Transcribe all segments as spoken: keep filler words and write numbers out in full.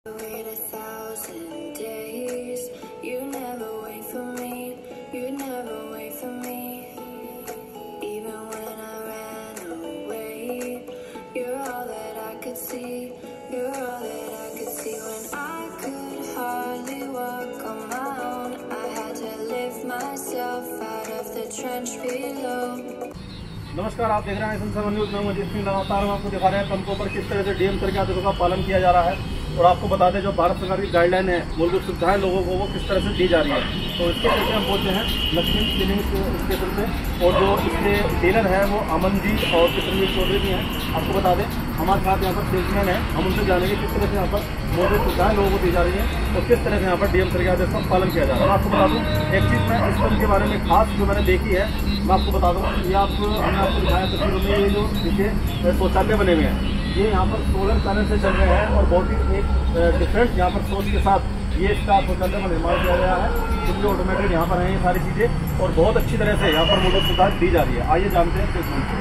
Wait a thousand days, you never wait for me, you never wait for me. Even when I ran away, you're all that I could see, you're all that I could see. When I could hardly walk on my own, I had to lift myself out of the trench below. नमस्कार, आप देख रहे हैं संसद news में। जिसमें लगातार हम आपको दिखा रहे हैं पंपों पर किस तरह से डीएम सर के आदेशों का पालन किया जा रहा है। और आपको बता दें, जो भारत सरकार की गाइडलाइन है, मूलभूत सुविधाएं लोगों को वो किस तरह से दी जा रही है। तो इसके चलते हम बोलते हैं लक्ष्मी क्लीनिंग स्टेशन से, और जो इसके डीलर है वो अमन जी और किशनवीर चौधरी जी हैं। आपको बता दें, हमारे साथ यहाँ पर सेल्समैन है, हम उनसे जानेंगे किस तरह से यहाँ पर मूलभूत सुविधाएं लोगों को दी जा रही है और किस तरह से यहाँ पर डीएम सर के आदेश का पालन किया जा रहा है। आपको बता दूँ एक चीज़, मैं इस फिल्म के बारे में खास जो मैंने देखी है, मैं आपको बता दूँ, ये आपको हमने आपको दिखाया तस्वीरों में, ये जो नीचे शौचालय बने हुए हैं, ये यहाँ पर सोलर पैनल से चल रहे हैं और बहुत ही एक डिफरेंट यहाँ पर सोच के साथ ये इसका शौचालय का निर्माण किया गया है। फुल्ली ऑटोमेटेड यहाँ पर हैं ये सारी चीज़ें, और बहुत अच्छी तरह से यहाँ पर मूलभूत सुविधा दी जा रही है। आइए जानते हैं किस से।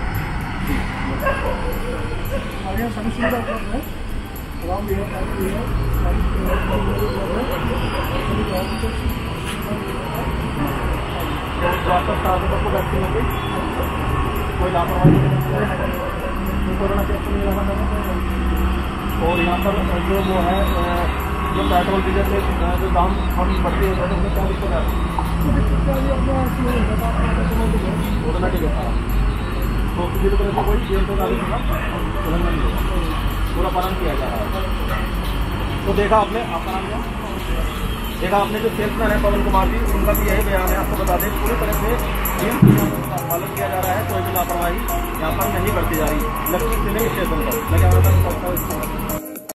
कोई लापरवाही, कोरोना टेस्ट नहीं लगा, और यहाँ पर जो वो है जो पेट्रोल डीजल के जो दाम हम बढ़ते हैं उसमें क्या दिक्कत है, ऑटोमेटिक है। तो किसी भी तरह से कोई डीएम का उल्लंघन नहीं होगा, पूरा पालन किया जा रहा है। तो देखा आपने, आपका नाम क्या देखा आपने, जो सेल्समैन है पवन कुमार जी, उनका भी यही बयान है। आपको बता दें, पूरी तरह से डीएम का पालन किया जा रहा है, कोई भी लापरवाही यहाँ पर नहीं बरती जा रही। लक्ष्मी क्लीनिंग स्टेशन पर मैं क्या